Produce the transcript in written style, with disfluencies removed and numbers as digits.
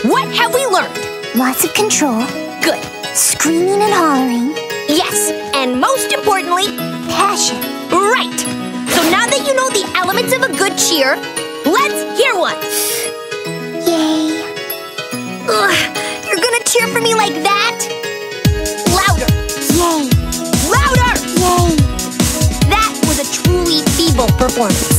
What have we learned? Lots of control. Good. Screaming and hollering. Yes, and most importantly, Passion. right. So now that you know the elements of a good cheer, let's hear one. Yay. Ugh, you're gonna cheer for me like that? Louder. Yay. Louder! Yay. That was a truly feeble performance.